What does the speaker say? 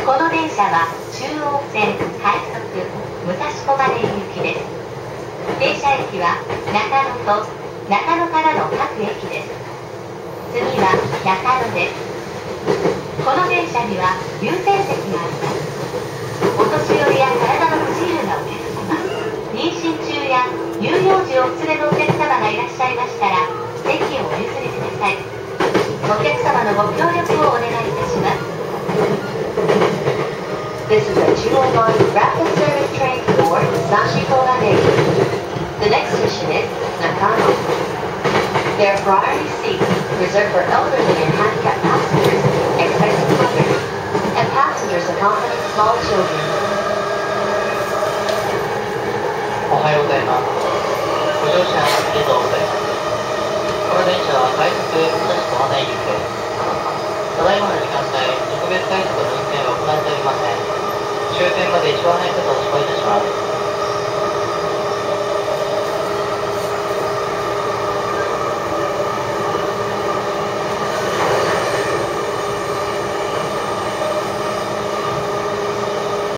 この電車は中央線快速武蔵小金井行きです。停車駅は中野と中野からの各駅です。次は中野です。この電車には優先席があります。お年寄りや体の不自由なお客様、妊娠中や乳幼児をお連れのお客様がいらっしゃいましたら席をお譲りください。お客様のご協力をお願いいたします。This is a 209 rapid service train for Musashi-Koganei. The next station is Nakano. There are priority seats reserved for elderly and handicapped passengers, expecting mothers, and passengers accompanying small children. おはようございます。ご乗車ありがとうございます。この電車は快速武蔵小金井行きです。ただいまの時間帯、特別快速の運転は行っておりません。終点まで一番早く到着いたします。